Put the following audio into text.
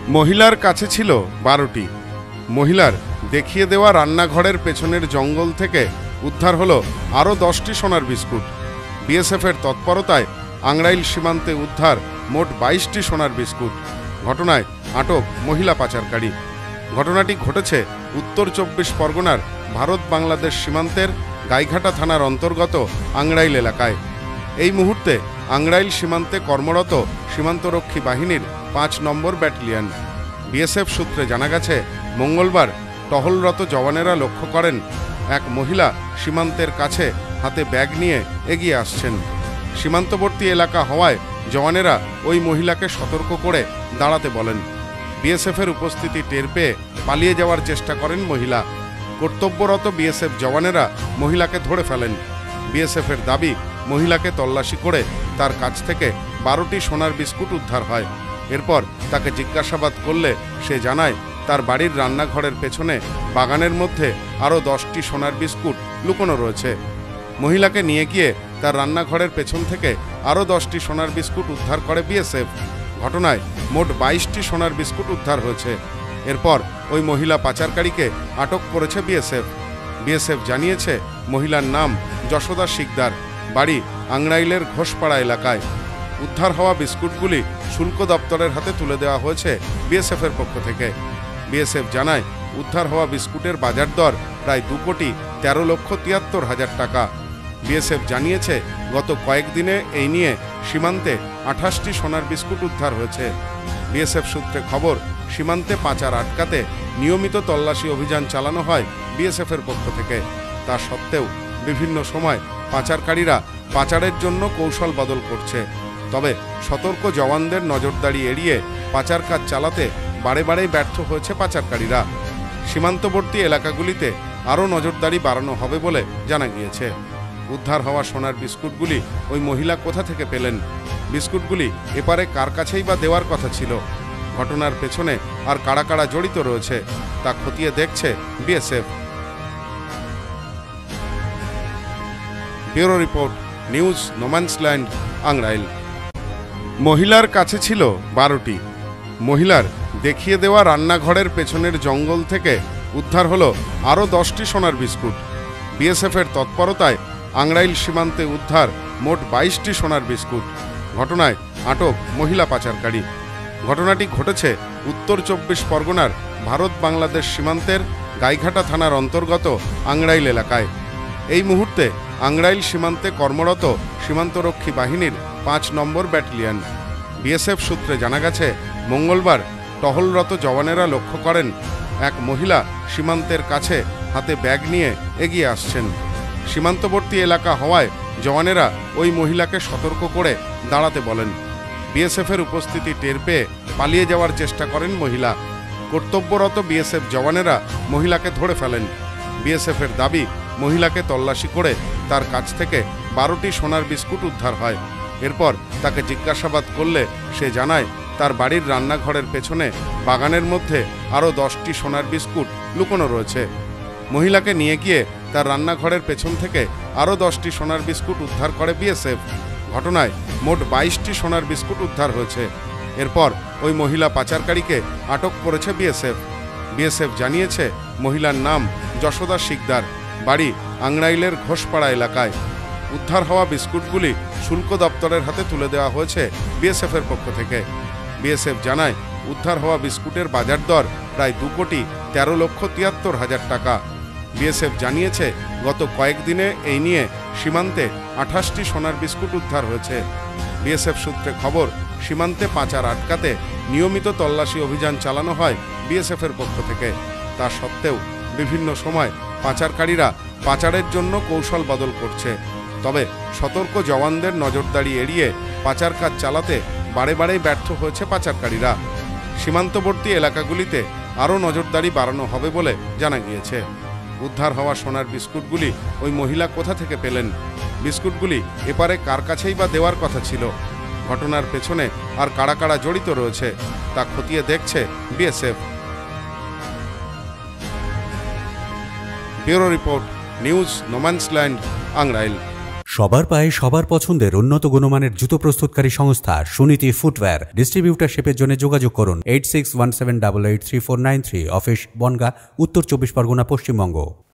মহিলার কাছে ছিল 12টি। মহিলার দেখিয়ে দেওয়া রান্নাঘরের পেছনের জঙ্গল থেকে উদ্ধার হলো আরও 10টি সোনার বিস্কুট। বিএসএফের তৎপরতায় আংরাইল সীমান্তে উদ্ধার মোট 22টি সোনার বিস্কুট। ঘটনায় আটক মহিলা পাচারকারী। ঘটনাটি ঘটেছে উত্তর 24 পরগনার ভারত বাংলাদেশ সীমান্তের গাইঘাটা থানার অন্তর্গত আংরাইল এলাকায়। এই মুহূর্তে আংরাইল সীমান্তে কর্মরত সীমান্তরক্ষী বাহিনীর 5 নম্বর ব্যাটালিয়ন। বিএসএফ সূত্রে জানা গেছে, মঙ্গলবার টহলরত জওয়ানেরা লক্ষ্য করেন এক মহিলা সীমান্তের কাছে হাতে ব্যাগ নিয়ে এগিয়ে আসছেন। সীমান্তবর্তী এলাকা হওয়ায় জওয়ানেরা ওই মহিলাকে সতর্ক করে দাঁড়াতে বলেন। বিএসএফের উপস্থিতি টের পেয়ে পালিয়ে যাওয়ার চেষ্টা করেন মহিলা। কর্তব্যরত বিএসএফ জওয়ানেরা মহিলাকে ধরে ফেলেন। বিএসএফের দাবি, মহিলাকে তল্লাশি করে তার কাছ থেকে 12টি সোনার বিস্কুট উদ্ধার হয়। এরপর তাকে জিজ্ঞাসাবাদ করলে সে জানায় তার বাড়ির রান্নাঘরের পেছনে বাগানের মধ্যে আরও 10টি সোনার বিস্কুট লুকোনো রয়েছে। মহিলাকে নিয়ে গিয়ে তার রান্নাঘরের পেছন থেকে আরও 10টি সোনার বিস্কুট উদ্ধার করে বিএসএফ। ঘটনায় মোট 22টি সোনার বিস্কুট উদ্ধার হয়েছে। এরপর ওই মহিলা পাচারকারীকে আটক করেছে বিএসএফ। বিএসএফ জানিয়েছে, মহিলার নাম যশোদা শিকদার, বাড়ি আংরাইলের ঘোষপাড়া এলাকায়। উদ্ধার হওয়া বিস্কুটগুলি শুল্ক দপ্তরের হাতে তুলে দেওয়া হয়েছে বিএসএফের পক্ষ থেকে। বিএসএফ জানায়, উদ্ধার হওয়া বিস্কুটের বাজার দর প্রায় 2,13,73,000 টাকা। বিএসএফ জানিয়েছে, গত কয়েকদিনে এই নিয়ে সীমান্তে 28টি সোনার বিস্কুট উদ্ধার হয়েছে। বিএসএফ সূত্রে খবর, সীমান্তে পাচার আটকাতে নিয়মিত তল্লাশি অভিযান চালানো হয় বিএসএফের পক্ষ থেকে। তা সত্ত্বেও বিভিন্ন সময় পাচারকারীরা পাচারের জন্য কৌশল বদল করছে। তবে সতর্ক জওয়ানদের নজরদারি এড়িয়ে পাচার কাজ চালাতে বারে বারেই ব্যর্থ হয়েছে পাচারকারীরা। সীমান্তবর্তী এলাকাগুলিতে আরও নজরদারি বাড়ানো হবে বলে জানা গিয়েছে। উদ্ধার হওয়া সোনার বিস্কুটগুলি ওই মহিলা কোথা থেকে পেলেন? বিস্কুটগুলি এপারে কার কাছেই বা দেওয়ার কথা ছিল? ঘটনার পেছনে আর কারা কারা জড়িত রয়েছে তা খতিয়ে দেখছে BSF. Bureau report, news no man's land, Angrail. মহিলার কাছে ছিল 12টি। মহিলার দেখিয়ে দেওয়া রান্নাঘরের পেছনের জঙ্গল থেকে উদ্ধার হলো আরও 10টি সোনার বিস্কুট। বিএসএফের তৎপরতায় আংরাইল সীমান্তে উদ্ধার মোট 22টি সোনার বিস্কুট। ঘটনায় আটক মহিলা পাচারকারী। ঘটনাটি ঘটেছে উত্তর 24 পরগনার ভারত বাংলাদেশ সীমান্তের গাইঘাটা থানার অন্তর্গত আংরাইল এলাকায়। এই মুহূর্তে আংরাইল সীমান্তে কর্মরত সীমান্তরক্ষী বাহিনীর 5 নম্বর ব্যাটালিয়ন। বিএসএফ সূত্রে জানা গেছে, মঙ্গলবার টহলরত জওয়ানেরা লক্ষ্য করেন এক মহিলা সীমান্তের কাছে হাতে ব্যাগ নিয়ে এগিয়ে আসছেন। সীমান্তবর্তী এলাকা হওয়ায় জওয়ানেরা ওই মহিলাকে সতর্ক করে দাঁড়াতে বলেন। বিএসএফের উপস্থিতি টের পেয়ে পালিয়ে যাওয়ার চেষ্টা করেন মহিলা। কর্তব্যরত বিএসএফ জওয়ানেরা মহিলাকে ধরে ফেলেন। বিএসএফের দাবি, মহিলাকে তল্লাশি করে তার কাছ থেকে 12টি সোনার বিস্কুট উদ্ধার হয়। এরপর তাকে জিজ্ঞাসাবাদ করলে সে জানায় তার বাড়ির রান্নাঘরের পেছনে বাগানের মধ্যে আরও 10টি সোনার বিস্কুট লুকোনো রয়েছে। মহিলাকে নিয়ে গিয়ে তার রান্নাঘরের পেছন থেকে আরও 10টি সোনার বিস্কুট উদ্ধার করে বিএসএফ। ঘটনায় মোট 22টি সোনার বিস্কুট উদ্ধার হয়েছে। এরপর ওই মহিলা পাচারকারীকে আটক করেছে বিএসএফ। বিএসএফ জানিয়েছে, মহিলার নাম যশোদা শিকদার, বাড়ি আংরাইলের ঘোষপাড়া এলাকায়। উদ্ধার হওয়া বিস্কুটগুলি শুল্ক দপ্তরের হাতে তুলে দেওয়া হয়েছে বিএসএফের পক্ষ থেকে। বিএসএফ জানায়, উদ্ধার হওয়া বিস্কুটের বাজার দর প্রায় 2,13,73,000 টাকা। বিএসএফ জানিয়েছে, গত কয়েকদিনে এই নিয়ে সীমান্তে 28টি সোনার বিস্কুট উদ্ধার হয়েছে। বিএসএফ সূত্রে খবর, সীমান্তে পাচার আটকাতে নিয়মিত তল্লাশি অভিযান চালানো হয় বিএসএফের পক্ষ থেকে। তা সত্ত্বেও বিভিন্ন সময় পাচারকারীরা পাচারের জন্য কৌশল বদল করছে। তবে সতর্ক জওয়ানদের নজরদারি এড়িয়ে পাচার কাজ চালাতে বারে বারেই ব্যর্থ হয়েছে পাচারকারীরা। সীমান্তবর্তী এলাকাগুলিতে আরও নজরদারি বাড়ানো হবে বলে জানা গিয়েছে। উদ্ধার হওয়া সোনার বিস্কুটগুলি ওই মহিলা কোথা থেকে পেলেন? বিস্কুটগুলি এপারে কার কাছেই বা দেওয়ার কথা ছিল? ঘটনার পেছনে আর কারা কারা জড়িত রয়েছে তা খতিয়ে দেখছে BSF. Bureau report, news no man's land, Angrail. সবার পায়ে সবার পছন্দের উন্নত গুণমানের জুতো প্রস্তুতকারী সংস্থা সুনীতি ফুটওয়্যার। ডিস্ট্রিবিউটারশিপের জন্য যোগাযোগ করুন 8617883493, অফিস বনগাঁ, উত্তর 24 পরগনা, পশ্চিমবঙ্গ।